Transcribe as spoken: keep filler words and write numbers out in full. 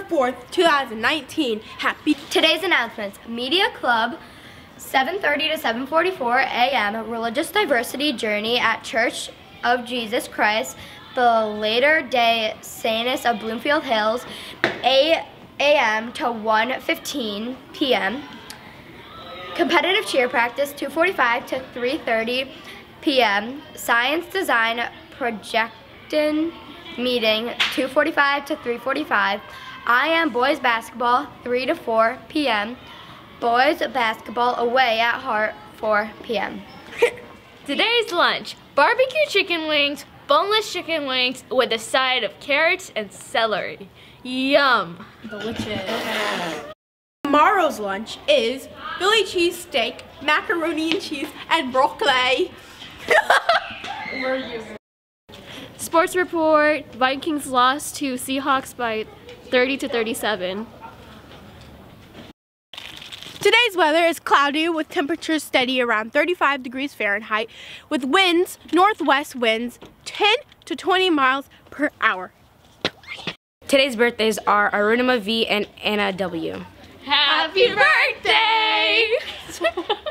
fourth, two thousand nineteen. Happy Today's announcements: Media Club, seven thirty to seven forty-four a m Religious Diversity Journey at Church of Jesus Christ, the Latter Day Saints of Bloomfield Hills, eight a m to one fifteen p m Competitive cheer practice, two forty-five to three thirty p m Science Design Projection meeting, two forty-five to three forty-five. I Am Boys Basketball, three to four p m Boys Basketball Away at Heart, four p m Today's lunch: barbecue chicken wings, boneless chicken wings with a side of carrots and celery. Yum! delicious. Tomorrow's lunch is Philly cheesesteak, macaroni and cheese, and broccoli. Sports report: Vikings lost to Seahawks by thirty to thirty-seven. Today's weather is cloudy with temperatures steady around thirty-five degrees Fahrenheit with winds, northwest winds, ten to twenty miles per hour. Today's birthdays are Arunima V and Anna W. Happy birthday!